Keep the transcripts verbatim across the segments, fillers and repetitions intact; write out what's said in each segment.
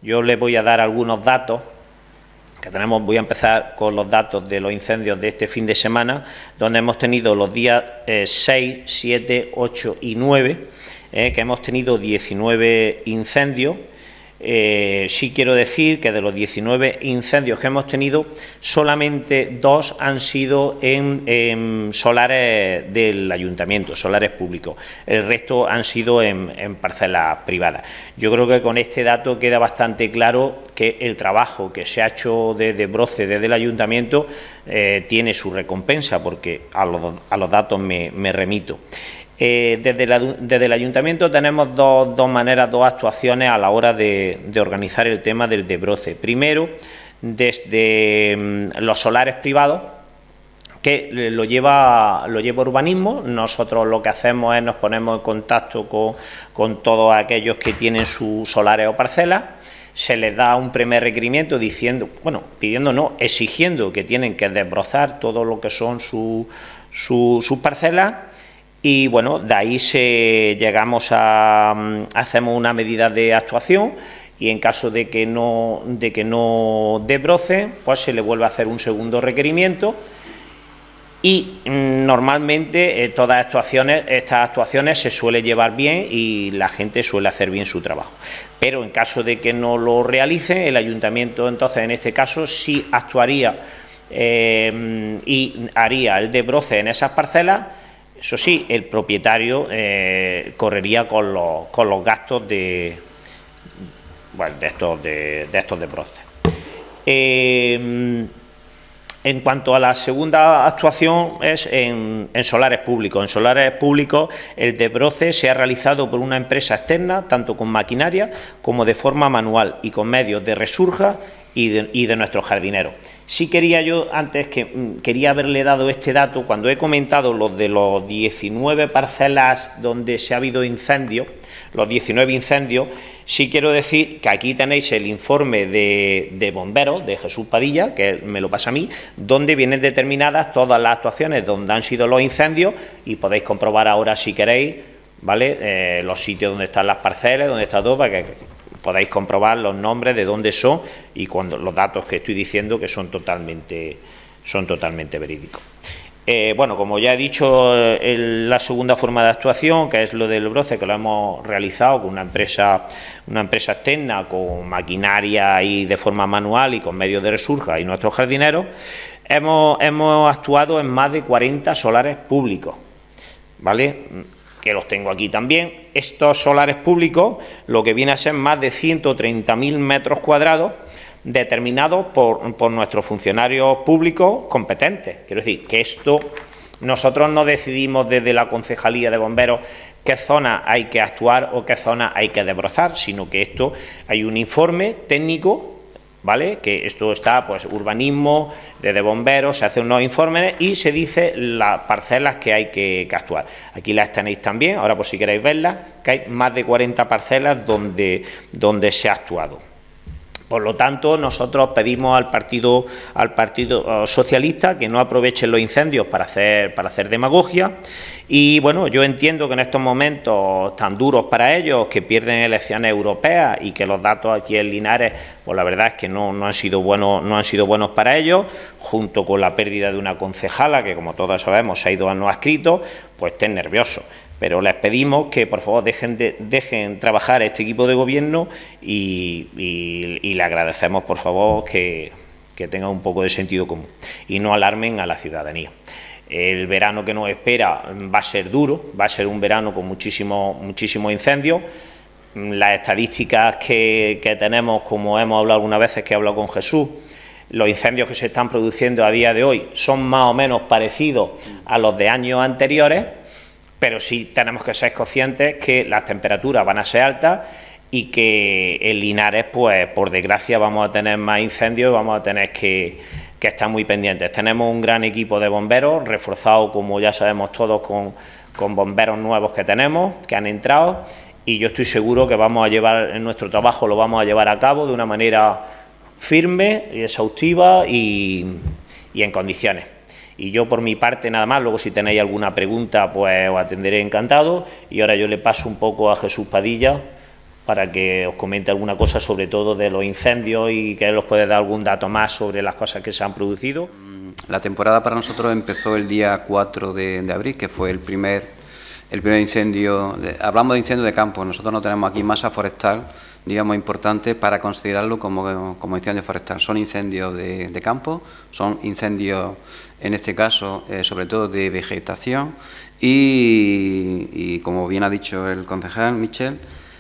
Yo les voy a dar algunos datos que tenemos. Voy a empezar con los datos de los incendios de este fin de semana, donde hemos tenido los días eh, seis, siete, ocho y nueve, eh, que hemos tenido diecinueve incendios. Eh, sí quiero decir que de los diecinueve incendios que hemos tenido, solamente dos han sido en, en solares del ayuntamiento, solares públicos. El resto han sido en, en parcelas privadas. Yo creo que con este dato queda bastante claro que el trabajo que se ha hecho desde Broce, desde el ayuntamiento, eh, tiene su recompensa, porque a los, a los datos me, me remito. Eh, desde, la, desde el ayuntamiento tenemos dos, dos maneras, dos actuaciones a la hora de, de organizar el tema del de Broce. Primero, desde um, los solares privados, que lo lleva, lo lleva urbanismo. Nosotros lo que hacemos es nos ponemos en contacto con, con todos aquellos que tienen sus solares o parcelas. Se les da un primer requerimiento diciendo, bueno, pidiendo no, exigiendo que tienen que desbrozar todo lo que son su, su, sus parcelas. Y bueno, de ahí se llegamos a, hacemos una medida de actuación, y en caso de que no, de que no desbroce, pues se le vuelve a hacer un segundo requerimiento. Y mm, normalmente eh, todas estas actuaciones, estas actuaciones se suele llevar bien y la gente suele hacer bien su trabajo. Pero en caso de que no lo realice, el ayuntamiento entonces en este caso sí actuaría eh, y haría el desbroce en esas parcelas. Eso sí, el propietario eh, correría con los, con los gastos de, bueno, de estos de, de estos desbroces. Eh, en cuanto a la segunda actuación, es en, en solares públicos. En solares públicos el desbroce se ha realizado por una empresa externa, tanto con maquinaria como de forma manual, y con medios de Resurja y de, y de nuestros jardineros. Sí quería yo, antes que quería haberle dado este dato, cuando he comentado los de los diecinueve parcelas donde se ha habido incendios, los diecinueve incendios, sí quiero decir que aquí tenéis el informe de, de bomberos, de Jesús Padilla, que me lo pasa a mí, donde vienen determinadas todas las actuaciones donde han sido los incendios, y podéis comprobar ahora, si queréis, ¿vale?, eh, los sitios donde están las parcelas, donde está todo, para que podáis comprobar los nombres, de dónde son, y cuando los datos que estoy diciendo que son totalmente, son totalmente verídicos. Eh, bueno, como ya he dicho, el, la segunda forma de actuación, que es lo del broce, que lo hemos realizado con una empresa, una empresa externa, con maquinaria y de forma manual y con medios de Resurja y nuestros jardineros, hemos, hemos actuado en más de cuarenta solares públicos, ¿vale?, que los tengo aquí también. Estos solares públicos, lo que viene a ser más de ciento treinta mil metros cuadrados, determinados por, por nuestros funcionarios públicos competentes. Quiero decir que esto nosotros no decidimos desde la Concejalía de Bomberos qué zona hay que actuar o qué zona hay que desbrozar, sino que esto hay un informe técnico, ¿vale?, que esto está, pues, urbanismo, desde bomberos, se hacen unos informes y se dice las parcelas que hay que, que actuar. Aquí las tenéis también, ahora por si queréis verlas, que hay más de cuarenta parcelas donde, donde se ha actuado. Por lo tanto, nosotros pedimos al Partido, al Partido Socialista que no aprovechen los incendios para hacer, para hacer demagogia. Y bueno, yo entiendo que en estos momentos tan duros para ellos, que pierden elecciones europeas y que los datos aquí en Linares, pues la verdad es que no, no han sido buenos, no han sido buenos para ellos, junto con la pérdida de una concejala que, como todos sabemos, se ha ido a no adscrito, pues estén nerviosos. Pero les pedimos que por favor dejen, de, dejen trabajar a este equipo de gobierno y, y, y le agradecemos por favor que, que tengan un poco de sentido común y no alarmen a la ciudadanía. El verano que nos espera va a ser duro, va a ser un verano con muchísimos muchísimos incendios. Las estadísticas que, que tenemos, como hemos hablado algunas veces, que he hablado con Jesús, los incendios que se están produciendo a día de hoy son más o menos parecidos a los de años anteriores, pero sí tenemos que ser conscientes que las temperaturas van a ser altas y que en Linares, pues por desgracia, vamos a tener más incendios y vamos a tener que, que estar muy pendientes. Tenemos un gran equipo de bomberos, reforzado, como ya sabemos todos, con, con bomberos nuevos que tenemos, que han entrado, y yo estoy seguro que vamos a llevar, en nuestro trabajo lo vamos a llevar a cabo de una manera firme y exhaustiva y, y en condiciones. Y yo por mi parte nada más, luego si tenéis alguna pregunta pues os atenderé encantado, y ahora yo le paso un poco a Jesús Padilla para que os comente alguna cosa sobre todo de los incendios y que él os puede dar algún dato más sobre las cosas que se han producido. La temporada para nosotros empezó el día cuatro de, de abril, que fue el primer, el primer incendio. De, hablamos de incendio de campo, nosotros no tenemos aquí masa forestal, digamos, importante para considerarlo como, como incendio forestal. Son incendios de, de campo, son incendios, en este caso, eh, sobre todo de vegetación y, y, como bien ha dicho el concejal Michel,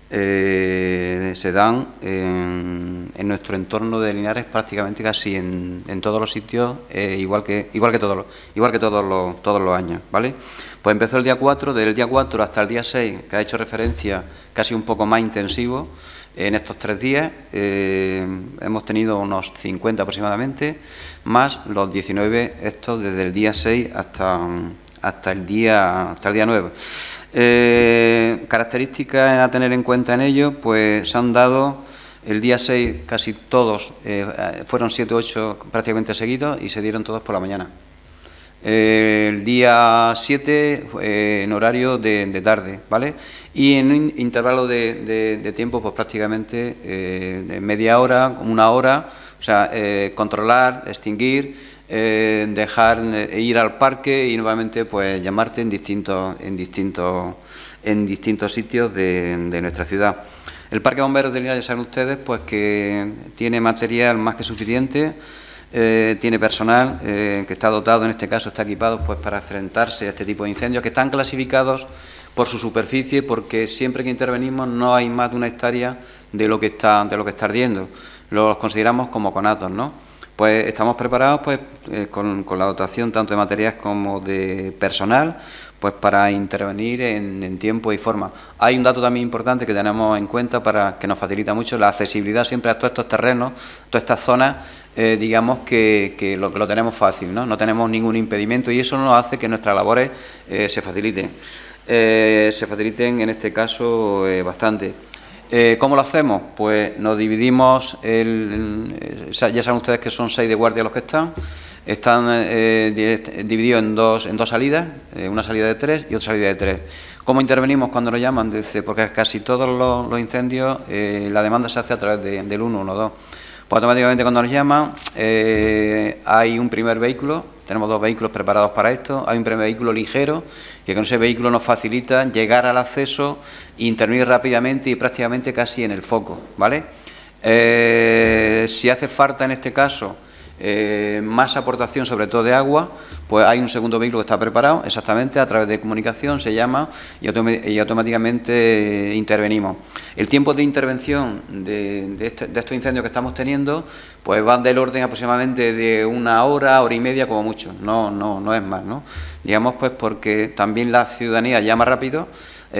Eh, se dan en, en nuestro entorno de Linares prácticamente casi en, en todos los sitios, eh, igual que igual que todos los, igual que todos los, todos los años, ¿vale? Pues empezó el día cuatro, del día cuatro hasta el día seis, que ha hecho referencia, casi un poco más intensivo. En estos tres días eh, hemos tenido unos cincuenta aproximadamente, más los diecinueve estos desde el día seis hasta, hasta, el, día, hasta el día nueve. Eh, características a tener en cuenta en ello, pues se han dado el día seis casi todos, eh, fueron siete u ocho prácticamente seguidos y se dieron todos por la mañana. Eh, el día siete eh, en horario de, de tarde, ¿vale? Y en un intervalo de, de, de tiempo, pues prácticamente eh, de media hora, una hora, o sea, eh, controlar, extinguir. Eh, dejar eh, ir al parque y nuevamente pues llamarte en distintos en distintos en distintos sitios de, de nuestra ciudad. El Parque Bomberos de Linares, ya saben ustedes, pues que tiene material más que suficiente, eh, tiene personal eh, que está dotado, en este caso está equipado pues para enfrentarse a este tipo de incendios, que están clasificados por su superficie, porque siempre que intervenimos no hay más de una hectárea de lo que está de lo que está ardiendo. Los consideramos como conatos, ¿no? Pues estamos preparados pues eh, con, con la dotación tanto de materiales como de personal, pues para intervenir en, en tiempo y forma. Hay un dato también importante que tenemos en cuenta para que nos facilita mucho la accesibilidad siempre a todos estos terrenos, todas estas zonas, eh, digamos que, que, lo, que lo tenemos fácil, ¿no? No tenemos ningún impedimento y eso nos hace que nuestras labores eh, se faciliten, eh, se faciliten en este caso eh, bastante. Eh, ¿Cómo lo hacemos? Pues nos dividimos, el, el, ya saben ustedes que son seis de guardia los que están, están eh, divididos en dos, en dos salidas, eh, una salida de tres y otra salida de tres. ¿Cómo intervenimos cuando nos llaman? Dice, porque casi todos los, los incendios eh, la demanda se hace a través de, del uno uno dos. Pues automáticamente cuando nos llaman eh, hay un primer vehículo, tenemos dos vehículos preparados para esto, hay un primer vehículo ligero que con ese vehículo nos facilita llegar al acceso, intervenir rápidamente y prácticamente casi en el foco, ¿vale? Eh, si hace falta en este caso eh, más aportación, sobre todo de agua, pues hay un segundo vehículo que está preparado, exactamente, a través de comunicación se llama y, autom y automáticamente eh, intervenimos. El tiempo de intervención de, de, este, de estos incendios que estamos teniendo, pues van del orden aproximadamente de una hora, hora y media como mucho, no, no, no es más, ¿no? Digamos pues porque también la ciudadanía llama rápido,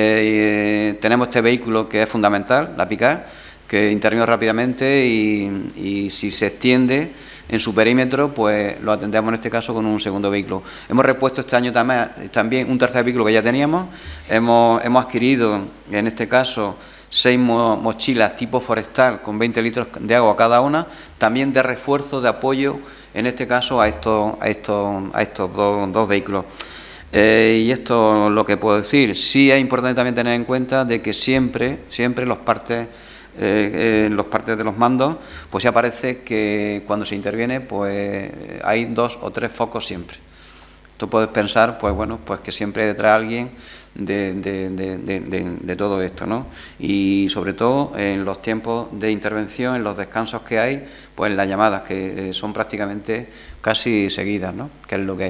eh, tenemos este vehículo que es fundamental, la Picar, que interviene rápidamente y, y si se extiende en su perímetro, pues lo atendemos en este caso con un segundo vehículo. Hemos repuesto este año también, también un tercer vehículo que ya teníamos, hemos, hemos adquirido en este caso seis mo mochilas tipo forestal con veinte litros de agua cada una, también de refuerzo, de apoyo, en este caso a estos, a estos, a estos dos, dos vehículos. Eh, y esto es lo que puedo decir. Sí es importante también tener en cuenta de que siempre, siempre los partes Eh, en los partes de los mandos, pues ya parece que cuando se interviene, pues hay dos o tres focos siempre. Tú puedes pensar, pues bueno, pues que siempre hay detrás alguien de, de, de, de, de, de todo esto, ¿no? Y sobre todo en los tiempos de intervención, en los descansos que hay, pues las llamadas que son prácticamente casi seguidas, ¿no? Que es lo que es.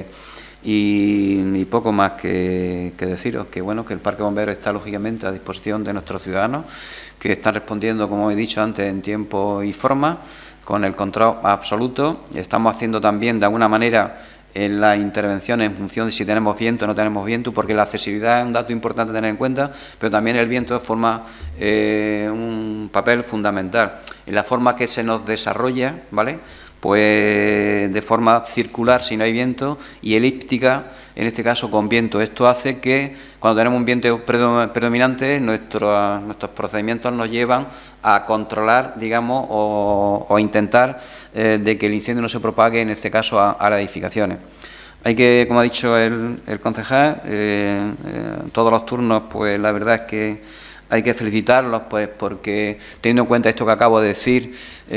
Y, y poco más que, que deciros, que bueno, que el Parque Bombero está lógicamente a disposición de nuestros ciudadanos, que están respondiendo, como he dicho antes, en tiempo y forma, con el control absoluto. Estamos haciendo también, de alguna manera, en las intervenciones en función de si tenemos viento o no tenemos viento, porque la accesibilidad es un dato importante a tener en cuenta, pero también el viento forma eh, un papel fundamental en la forma que se nos desarrolla, ¿vale? Pues de forma circular si no hay viento y elíptica, en este caso con viento. Esto hace que cuando tenemos un viento predominante, nuestro, nuestros procedimientos nos llevan a controlar, digamos, o, o intentar eh, de que el incendio no se propague, en este caso, a, a las edificaciones. Hay que, como ha dicho el, el concejal, eh, eh, todos los turnos, pues la verdad es que hay que felicitarlos, pues porque teniendo en cuenta esto que acabo de decir,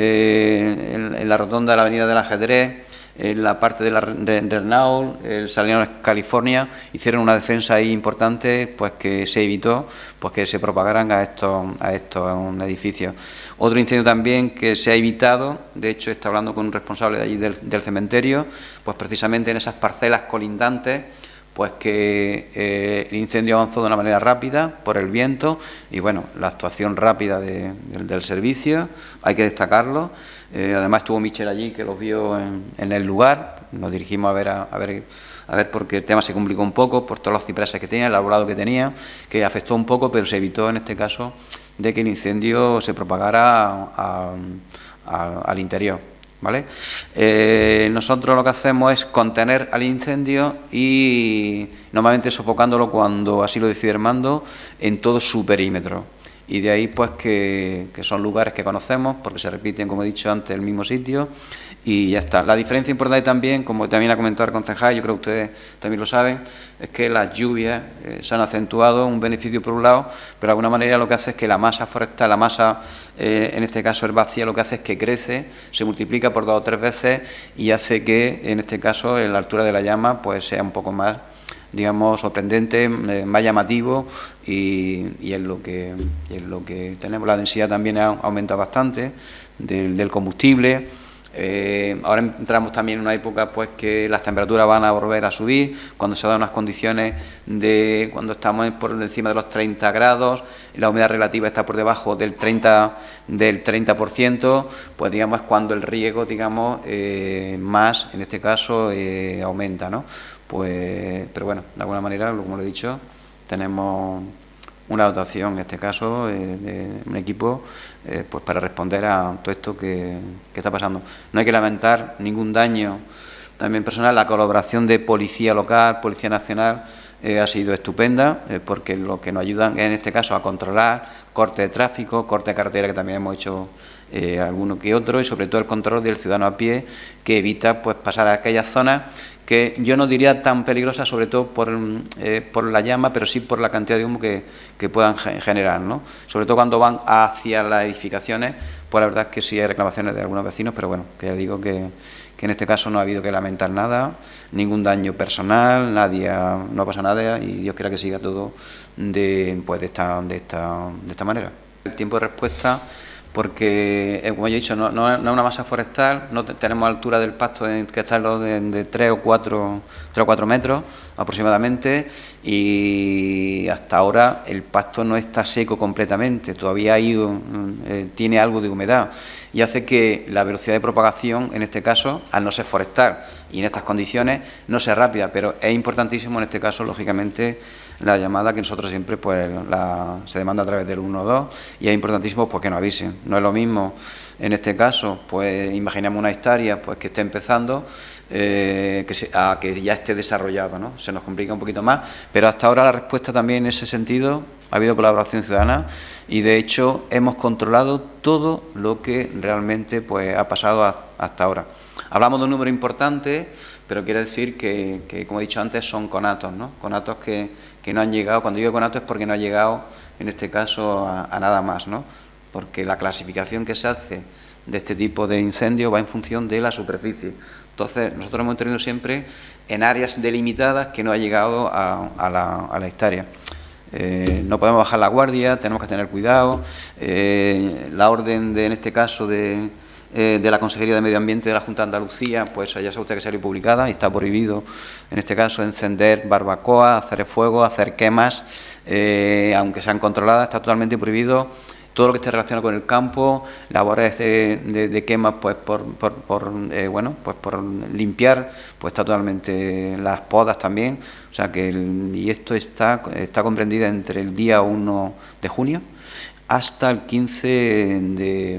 eh, en, en la rotonda de la Avenida del Ajedrez, en la parte de la de, de Renault, el Salinas, California, hicieron una defensa ahí importante, pues que se evitó pues que se propagaran a estos, a estos edificios. Otro incendio también que se ha evitado, de hecho está hablando con un responsable de allí del, del cementerio, pues precisamente en esas parcelas colindantes, pues que eh, el incendio avanzó de una manera rápida por el viento y bueno, la actuación rápida de, de, del servicio, hay que destacarlo. Eh, además estuvo Michel allí, que los vio en, en el lugar, nos dirigimos a ver, a, a ver a ver porque el tema se complicó un poco por todos los cipreses que tenía, el arbolado que tenía, que afectó un poco, pero se evitó en este caso de que el incendio se propagara a, a, al interior, ¿vale? Eh, nosotros lo que hacemos es contener al incendio y normalmente sofocándolo cuando así lo decide el mando en todo su perímetro. Y de ahí pues que, que son lugares que conocemos porque se repiten, como he dicho antes, el mismo sitio y ya está. La diferencia importante también, como también ha comentado el concejal, yo creo que ustedes también lo saben, es que las lluvias eh, se han acentuado, un beneficio por un lado, pero de alguna manera lo que hace es que la masa forestal, la masa, eh, en este caso herbácea, lo que hace es que crece, se multiplica por dos o tres veces y hace que, en este caso, en la altura de la llama, pues sea un poco más, digamos, sorprendente, eh, más llamativo y, y es lo que y es lo que tenemos. La densidad también ha aumentado bastante del, del combustible. Eh, ahora entramos también en una época pues que las temperaturas van a volver a subir, cuando se dan unas condiciones de cuando estamos por encima de los treinta grados, la humedad relativa está por debajo del treinta del treinta por ciento, pues digamos es cuando el riego, digamos, eh, más, en este caso, eh, aumenta, ¿no? Pues, pero bueno, de alguna manera, como lo he dicho, tenemos una dotación, en este caso, eh, de un equipo eh, pues para responder a todo esto que, que está pasando. No hay que lamentar ningún daño también personal. La colaboración de Policía Local, Policía Nacional, eh, ha sido estupenda, eh, porque lo que nos ayudan en este caso a controlar corte de tráfico, corte de carretera, que también hemos hecho eh, alguno que otro, y sobre todo el control del ciudadano a pie, que evita pues pasar a aquellas zonas que yo no diría tan peligrosa, sobre todo por, eh, por la llama, pero sí por la cantidad de humo que, que puedan generar, ¿no? Sobre todo cuando van hacia las edificaciones, pues la verdad es que sí hay reclamaciones de algunos vecinos, pero bueno, que ya digo que, que en este caso no ha habido que lamentar nada, ningún daño personal, nadie ha, no pasa nada y Dios quiera que siga todo de, pues de, esta, de, esta, de esta manera. El tiempo de respuesta, porque, eh, como ya he dicho, no, no, no es una masa forestal, no te, tenemos altura del pasto en, que está de, de tres o cuatro metros aproximadamente, y hasta ahora el pasto no está seco completamente, todavía hay, eh, tiene algo de humedad y hace que la velocidad de propagación, en este caso, al no ser forestal y en estas condiciones, no sea rápida, pero es importantísimo en este caso, lógicamente, la llamada que nosotros siempre pues la, se demanda a través del uno dos y es importantísimo pues que nos avisen. No es lo mismo en este caso, pues imaginemos una hectárea pues que esté empezando eh, que se, a que ya esté desarrollado, ¿no? Se nos complica un poquito más, pero hasta ahora la respuesta también en ese sentido ha habido colaboración ciudadana y de hecho hemos controlado todo lo que realmente pues ha pasado a, hasta ahora. Hablamos de un número importante, pero quiere decir que, que como he dicho antes, son conatos, ¿no? Conatos que, que no han llegado, cuando digo conatos es porque no ha llegado, en este caso, a, a nada más, ¿no? Porque la clasificación que se hace de este tipo de incendio va en función de la superficie. Entonces, nosotros hemos tenido siempre en áreas delimitadas que no ha llegado a, a, la, a la hectárea. Eh, no podemos bajar la guardia, tenemos que tener cuidado. Eh, la orden, de, en este caso, de... Eh, de la Consejería de Medio Ambiente de la Junta de Andalucía, pues ya sabe usted que salió publicada y está prohibido, en este caso, encender barbacoa, hacer fuego, hacer quemas, eh, aunque sean controladas, está totalmente prohibido todo lo que esté relacionado con el campo, labores de, de, de quemas, pues por, por, por eh, bueno, pues por limpiar, pues está totalmente, las podas también, o sea que el, y esto está, está comprendida entre el día uno de junio hasta el quince de,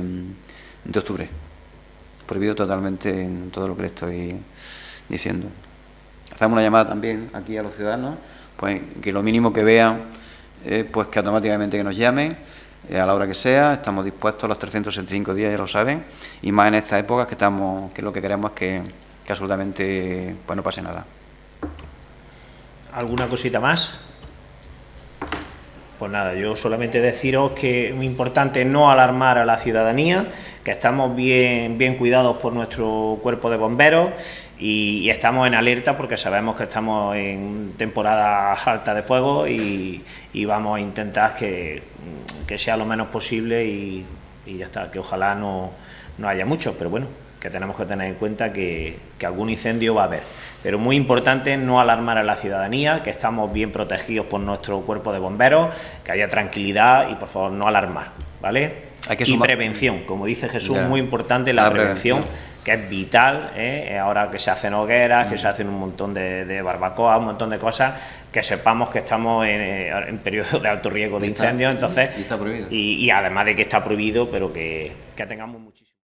de octubre. Prohibido totalmente en todo lo que le estoy diciendo. Hacemos una llamada también aquí a los ciudadanos, pues que lo mínimo que vean, eh, pues que automáticamente que nos llamen, eh, a la hora que sea, estamos dispuestos los trescientos sesenta y cinco días, ya lo saben, y más en esta época que estamos, que lo que queremos es que, que absolutamente pues no pase nada. ¿Alguna cosita más? Pues nada, yo solamente deciros que es muy importante no alarmar a la ciudadanía, que estamos bien, bien cuidados por nuestro cuerpo de bomberos y, y estamos en alerta porque sabemos que estamos en temporada alta de fuego y, y vamos a intentar que, que sea lo menos posible y, y ya está, que ojalá no, no haya mucho, pero bueno, que tenemos que tener en cuenta que, que algún incendio va a haber. Pero muy importante no alarmar a la ciudadanía, que estamos bien protegidos por nuestro cuerpo de bomberos, que haya tranquilidad y por favor no alarmar, ¿vale? Hay que y sumar... prevención, como dice Jesús, ya. muy importante la, la prevención, prevención, que es vital, ¿eh? Ahora que se hacen hogueras, mm. que se hacen un montón de, de barbacoas, un montón de cosas, que sepamos que estamos en, en periodo de alto riesgo de incendios, entonces, y, está prohibido. Y, y además de que está prohibido, pero que, que tengamos muchísimo.